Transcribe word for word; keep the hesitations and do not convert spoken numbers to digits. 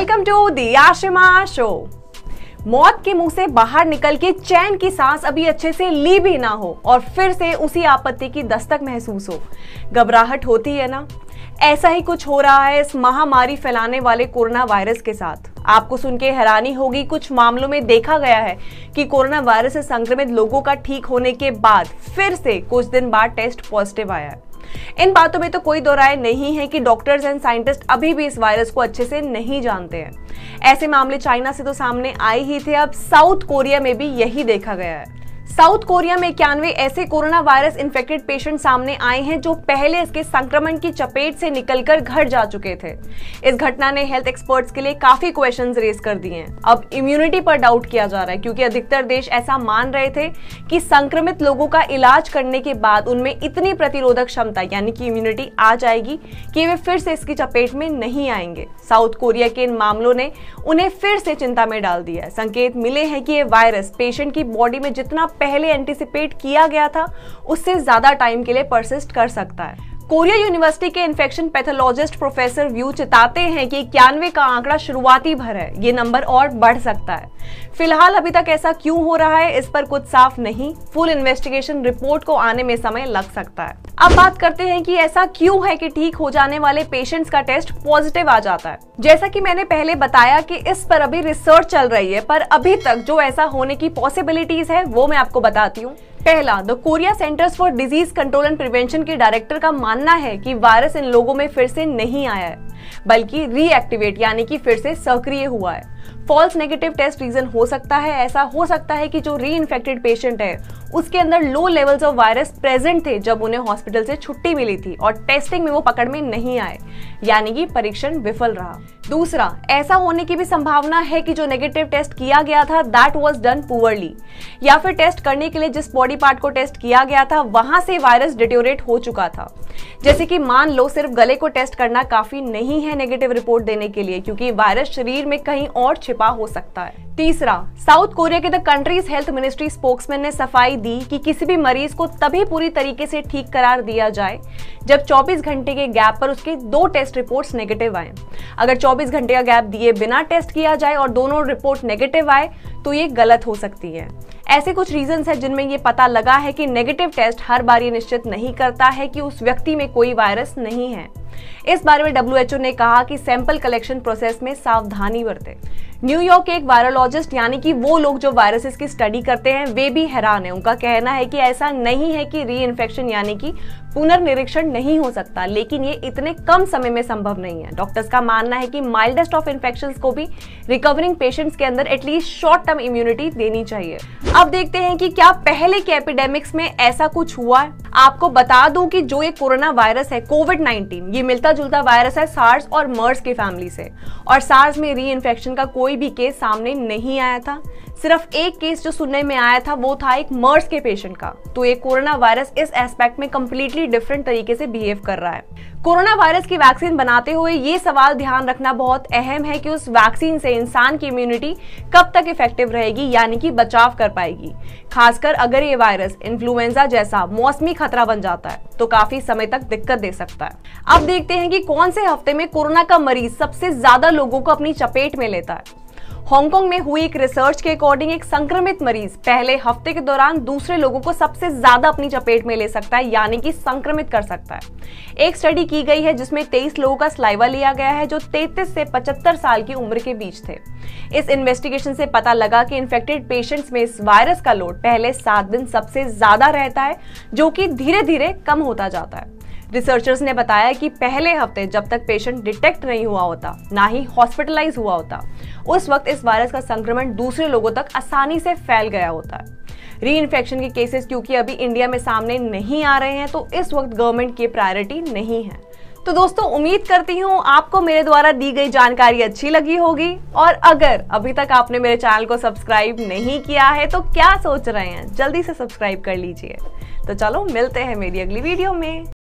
Welcome to the Ashima show. मौत के मुंह से बाहर निकल के चैन की सांस अभी अच्छे से ली भी ना हो और फिर से उसी आपत्ति की दस्तक महसूस हो, घबराहट होती है ना। ऐसा ही कुछ हो रहा है इस महामारी फैलाने वाले कोरोना वायरस के साथ। आपको सुन के हैरानी होगी, कुछ मामलों में देखा गया है कि कोरोना वायरस से संक्रमित लोगों का ठीक होने के बाद फिर से कुछ दिन बाद टेस्ट पॉजिटिव आया है। इन बातों में तो कोई दो राय नहीं है कि डॉक्टर्स एंड साइंटिस्ट अभी भी इस वायरस को अच्छे से नहीं जानते हैं। ऐसे मामले चाइना से तो सामने आए ही थे, अब साउथ कोरिया में भी यही देखा गया है। साउथ कोरिया में इक्यानवे ऐसे कोरोना वायरस इन्फेक्टेड पेशेंट सामने आए हैं जो पहले इसके संक्रमण की चपेट से निकलकर घर जा चुके थे। इस घटना ने हेल्थ एक्सपर्ट्स के लिए काफी क्वेश्चंस रेज कर दिए हैं। अब इम्यूनिटी पर डाउट किया जा रहा है क्योंकि अधिकतर देश ऐसा मान रहे थे कि संक्रमित लोगों का इलाज करने के बाद उनमें इतनी प्रतिरोधक क्षमता यानी कि इम्यूनिटी आ जाएगी कि वे फिर से इसकी चपेट में नहीं आएंगे। साउथ कोरिया के इन मामलों ने उन्हें फिर से चिंता में डाल दिया है। संकेत मिले हैं कि ये वायरस पेशेंट की बॉडी में जितना पहले एंटिसिपेट किया गया था उससे ज्यादा टाइम के लिए परसिस्ट कर सकता है। कोरिया यूनिवर्सिटी के इन्फेक्शन पैथोलॉजिस्ट प्रोफेसर व्यू चिताते हैं कि इक्यानवे का आंकड़ा शुरुआती भर है, ये नंबर और बढ़ सकता है। फिलहाल अभी तक ऐसा क्यों हो रहा है इस पर कुछ साफ नहीं। फुल इन्वेस्टिगेशन रिपोर्ट को आने में समय लग सकता है। अब बात करते हैं कि ऐसा क्यों है कि ठीक हो जाने वाले पेशेंट्स का टेस्ट पॉजिटिव आ जाता है। जैसा कि मैंने पहले बताया कि इस पर अभी रिसर्च चल रही है, पर अभी तक जो ऐसा होने की पॉसिबिलिटीज है वो मैं आपको बताती हूँ। पहला, the Korea centers for disease control and prevention के डायरेक्टर का मानना है कि वायरस इन लोगों में फिर से नहीं आया है बल्कि रीएक्टिवेट यानी कि फिर से सक्रिय हुआ है। फॉल्स नेगेटिव टेस्ट रीजन हो सकता है। ऐसा हो सकता है कि जो री इन्फेक्टेड पेशेंट है उसके अंदर low levels of virus present थे जब उन्हें हॉस्पिटल से छुट्टी मिली थी और टेस्टिंग में वो पकड़ में नहीं आए, यानी कि परीक्षण विफल रहा। दूसरा, ऐसा होने की भी संभावना है कि जो नेगेटिव टेस्ट किया गया था दैट वाज डन पुअरली, या फिर टेस्ट करने के लिए जिस बॉडी पार्ट को टेस्ट किया गया था वहां से वायरस डिटेरियोरेट हो चुका था। जैसे कि मान लो सिर्फ गले को टेस्ट करना काफी नहीं है नेगेटिव रिपोर्ट देने के लिए, क्योंकि वायरस शरीर में कहीं और छिपा हो सकता है। तीसरा, साउथ कोरिया के the country's health ministry spokesman ने सफाई दी कि किसी भी मरीज को तभी पूरी तरीके से ठीक करार दिया जाए जब चौबीस घंटे के गैप पर उसके दो टेस्ट रिपोर्ट्स नेगेटिव आए। अगर चौबीस घंटे का गैप दिए बिना टेस्ट किया जाए और दोनों रिपोर्ट नेगेटिव आए तो ये गलत हो सकती है। ऐसे कुछ रीजंस हैं जिनमें ये पता लगा है कि नेगेटिव टेस्ट हर बार ये निश्चित नहीं करता है कि उस व्यक्ति में कोई वायरस नहीं है। इस बारे में डब्ल्यू एच ओ ने कहा कि सैंपल कलेक्शन प्रोसेस में सावधानी बरते। न्यूयॉर्क के एक वायरोलॉजिस्ट यानी कि वो लोग जो वायरसेस की स्टडी करते हैं वे भी हैरान है। उनका कहना है कि ऐसा नहीं है कि री इन्फेक्शन यानी कि पुनर्निरीक्षण नहीं हो सकता, लेकिन ये इतने कम समय में संभव नहीं है। डॉक्टर्स का मानना है कि माइल्डेस्ट ऑफ इन्फेक्शंस को भी रिकवरिंग पेशेंट्स के अंदर एटलीस्ट शॉर्ट टर्म इम्यूनिटी देनी चाहिए। अब देखते हैं कि क्या पहले के एपिडेमिक्स में ऐसा कुछ हुआ है। आपको बता दूं कि जो ये कोरोना वायरस है कोविड नाइनटीन, ये मिलता जुलता वायरस है सार्स और मर्स की फैमिली से, और सार्स में री इन्फेक्शन का कोई भी केस सामने नहीं आया था। सिर्फ एक केस जो सुनने में आया था वो था एक मर्स के पेशेंट का। तो ये कोरोना वायरस इस एस्पेक्ट में कंप्लीटली डिफरेंट तरीके से बिहेव कर रहा है। कोरोना वायरस की वैक्सीन बनाते हुए ये सवाल ध्यान रखना बहुत अहम है कि उस वैक्सीन से इंसान की इम्यूनिटी कब तक इफेक्टिव रहेगी यानी कि बचाव कर पाएगी। खासकर अगर ये वायरस इन्फ्लुएंजा जैसा मौसमी खतरा बन जाता है तो काफी समय तक दिक्कत दे सकता है। अब देखते हैं कि कौन से हफ्ते में कोरोना का मरीज सबसे ज्यादा लोगों को अपनी चपेट में लेता है। हांगकांग में हुई एक रिसर्च के अकॉर्डिंग एक संक्रमित मरीज पहले हफ्ते के दौरान दूसरे लोगों को सबसे ज्यादा अपनी चपेट में ले सकता है यानी कि संक्रमित कर सकता है। एक स्टडी की गई है जिसमें तेईस लोगों का स्लाइवा लिया गया है जो तैंतीस से पचहत्तर साल की उम्र के बीच थे। इस इन्वेस्टिगेशन से पता लगा कि इन्फेक्टेड पेशेंट्स में इस वायरस का लोड पहले सात दिन सबसे ज्यादा रहता है, जो कि धीरे धीरे कम होता जाता है। रिसर्चर्स ने बताया कि पहले हफ्ते जब तक पेशेंट डिटेक्ट नहीं हुआ होता, ना ही हॉस्पिटलाइज हुआ होता, उस वक्त इस वायरस का संक्रमण दूसरे लोगों तक आसानी से फैल गया होता है। री इन्फेक्शन के केसेस क्योंकि अभी इंडिया में सामने नहीं आ रहे हैं तो इस वक्त गवर्नमेंट की प्रायोरिटी नहीं है। तो दोस्तों, उम्मीद करती हूँ आपको मेरे द्वारा दी गई जानकारी अच्छी लगी होगी, और अगर अभी तक आपने मेरे चैनल को सब्सक्राइब नहीं किया है तो क्या सोच रहे हैं, जल्दी से सब्सक्राइब कर लीजिए। तो चलो मिलते हैं मेरी अगली वीडियो में।